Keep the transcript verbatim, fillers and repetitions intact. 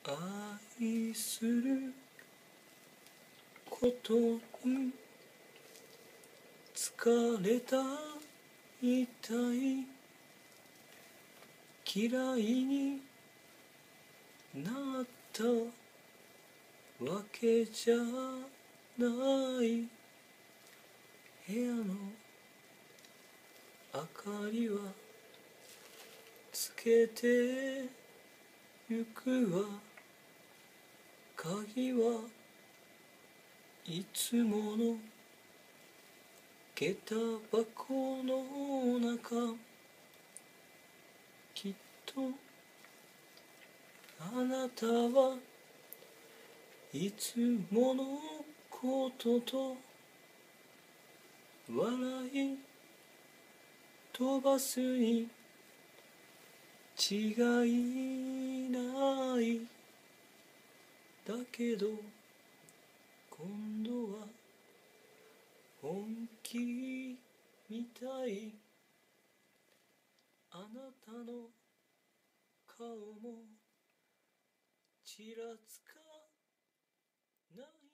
愛することに疲れた痛い嫌いになったわけじゃない部屋の明かりはつけてゆくわ鍵はいつもの下駄箱の中きっとあなたはいつものことと笑い飛ばすに違いないだけど今度は本気みたいあなたの顔もちらつかない